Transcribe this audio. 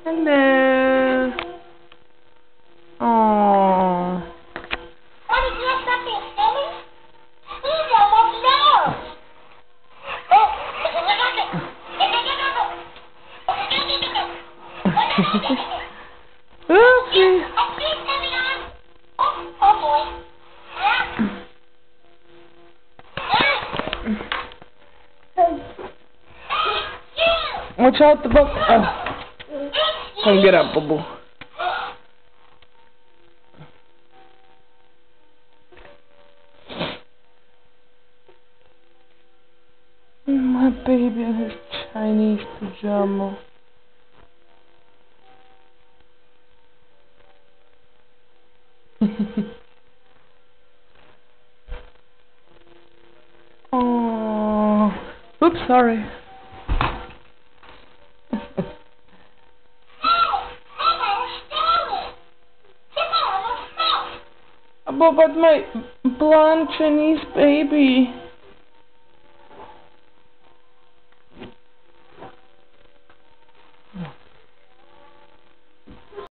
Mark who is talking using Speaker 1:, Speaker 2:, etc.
Speaker 1: Hello. Oh. Oopsie. Watch out the book. Oh. Come get up, boo-boo. My baby in his Chinese pajama. Oh. Oops, sorry. But my blonde Chinese baby.